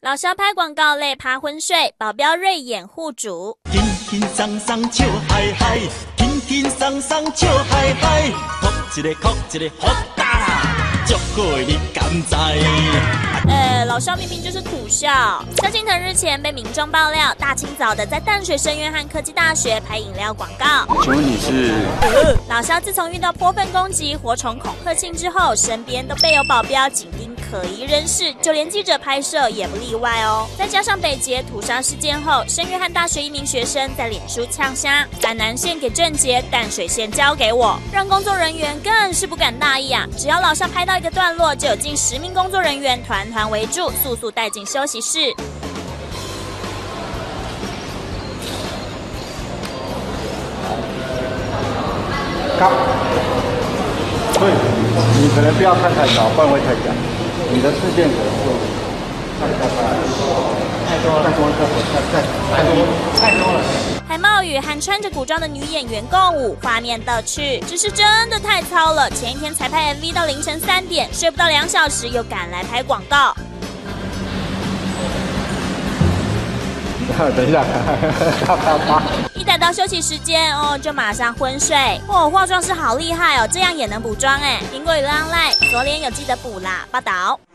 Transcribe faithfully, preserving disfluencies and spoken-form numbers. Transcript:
老萧拍广告累趴昏睡，保镖瑞眼护主。 轻轻松松笑嗨嗨，轻轻松松笑嗨嗨，哭一个哭一个好大啦，足够你敢知？ 呃，老萧明明就是土校。萧敬腾日前被民众爆料，大清早的在淡水生约翰科技大学拍饮料广告。 请问你是？ 老萧自从遇到泼粪攻击、火虫恐吓信之后，身边都备有保镖紧盯可疑人士，就连记者拍摄也不例外哦。再加上北捷屠杀事件后，圣约翰大学一名学生在脸书呛瞎：板南线给郑捷，淡水线交给我，让工作人员更是不敢大意啊！只要老萧拍到一个段落，就有近十名工作人员团团围住，速速带进休息室。 高，对，你可能不要看太高，不然会太假。你的视线可能会太太太多了，太多了，太太太多太多了。 海茂宇和穿着古装的女演员共舞，画面逗趣，只是真的太糙了。前一天才拍 M V 到凌晨三点，睡不到两小时，又赶来拍广告。 等一下，啪啪啪！ 一逮到休息时间哦，就马上昏睡。哦，化妆师好厉害哦，这样也能补妆哎。苹果与浪赖，左脸有记得补啦。报道。